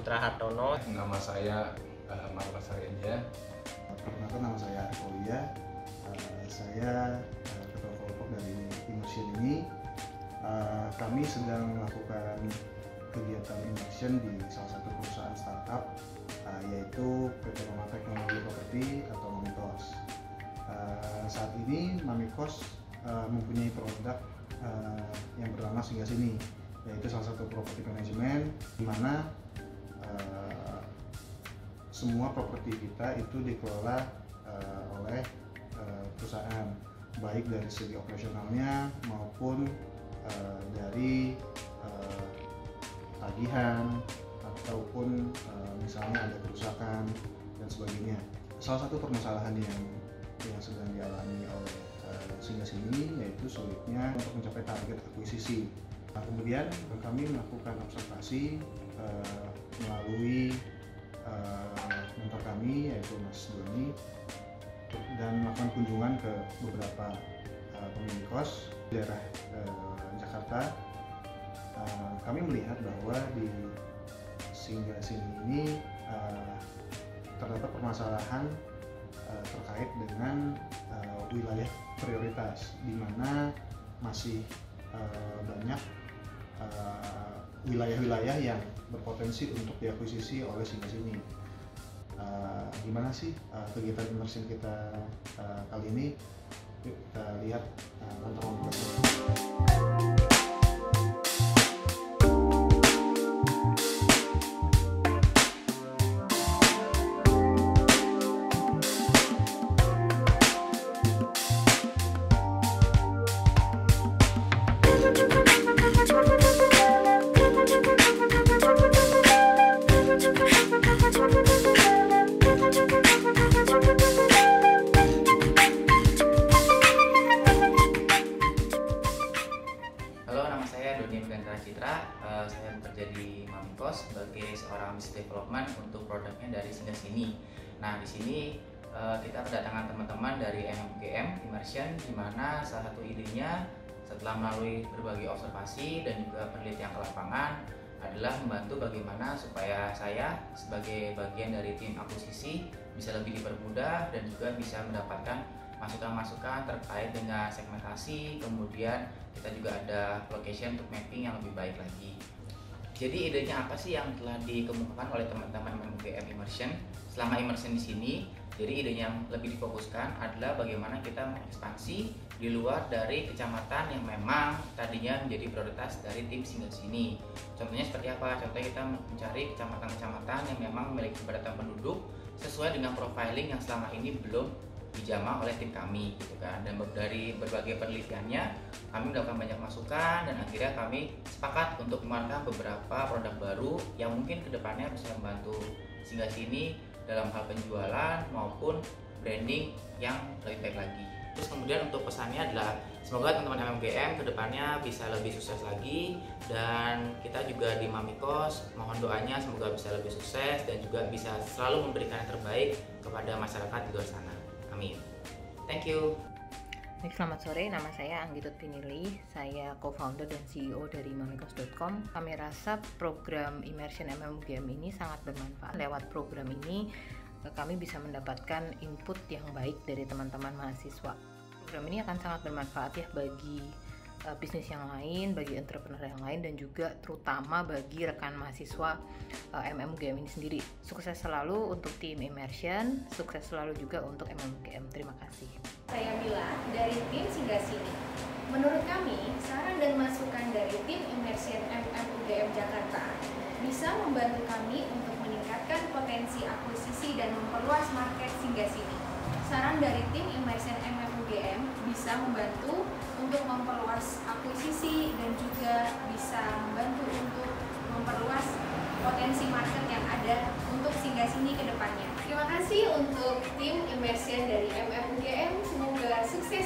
Putra Hartono. Nama saya Marwa Sareja. Perkenalkan, nama saya Arif Aulia. Saya ketua kelompok dari Immersion ini. Kami sedang melakukan kegiatan immersion di salah satu perusahaan startup, yaitu PT Mama Teknologi Property atau Mamikos. Saat ini Mamikos mempunyai produk yang bernama Singgah Sini, yaitu salah satu property management di mana semua properti kita itu dikelola oleh perusahaan, baik dari segi operasionalnya maupun dari tagihan ataupun misalnya ada kerusakan dan sebagainya. Salah satu permasalahan yang sedang dialami oleh Singgah Sini yaitu sulitnya untuk mencapai target akuisisi. Kemudian kami melakukan observasi melalui mentor kami yaitu Mas Doni dan melakukan kunjungan ke beberapa pemilik kos di daerah Jakarta. Kami melihat bahwa di Singgah Sini ini terdapat permasalahan terkait dengan wilayah prioritas, di mana masih banyak wilayah-wilayah yang berpotensi untuk diakuisisi oleh Singgah Sini. Gimana sih kegiatan immersion kita kali ini? Yuk kita lihat pantauan berikutnya. Saya bekerja di Mamikos sebagai seorang business development untuk produknya dari Singgah Sini. Nah, di sini kita kedatangan teman-teman dari MMUGM Immersion, di mana salah satu idenya setelah melalui berbagai observasi dan juga penelitian ke lapangan adalah membantu bagaimana supaya saya sebagai bagian dari tim akuisisi bisa lebih dipermudah dan juga bisa mendapatkan masukan-masukan terkait dengan segmentasi, kemudian kita juga ada location untuk mapping yang lebih baik lagi. Jadi idenya apa sih yang telah dikemukakan oleh teman-teman MMUGM Immersion selama immersion di sini? Jadi idenya yang lebih difokuskan adalah bagaimana kita mengekspansi di luar dari kecamatan yang memang tadinya menjadi prioritas dari tim Singgah Sini. Contohnya seperti apa? Contohnya kita mencari kecamatan-kecamatan yang memang memiliki kepadatan penduduk sesuai dengan profiling yang selama ini belum dijamah oleh tim kami, gitu kan. Dan dari berbagai penelitiannya kami mendapatkan banyak masukan dan akhirnya kami sepakat untuk mengeluarkan beberapa produk baru yang mungkin kedepannya bisa membantu Singgah Sini dalam hal penjualan maupun branding yang lebih baik lagi. Terus kemudian untuk pesannya adalah semoga teman-teman MMUGM kedepannya bisa lebih sukses lagi, dan kita juga di Mamikos mohon doanya semoga bisa lebih sukses dan juga bisa selalu memberikan yang terbaik kepada masyarakat di luar sana. Amin. Thank you. Baik, selamat sore. Nama saya Anggitut Pinili. Saya co-founder dan CEO dari mamikos.com. Kami rasa program Immersion MMUGM ini sangat bermanfaat. Lewat program ini kami bisa mendapatkan input yang baik dari teman-teman mahasiswa. Program ini akan sangat bermanfaat ya bagi bisnis yang lain, bagi entrepreneur yang lain, dan juga terutama bagi rekan mahasiswa MMUGM ini sendiri. Sukses selalu untuk tim Immersion, sukses selalu juga untuk MMUGM. Terima kasih. Saya Bila dari tim Singgah Sini. Menurut kami, saran dan masukan dari tim Immersion MMUGM Jakarta bisa membantu kami untuk meningkatkan potensi akuisisi dan memperluas market Singgah Sini. Saran dari tim Immersion MMUGM bisa membantu untuk memperluas akuisisi dan juga bisa membantu untuk memperluas potensi market yang ada untuk Singgah Sini ke depannya. Terima kasih untuk tim Immersion dari MMUGM, semoga sukses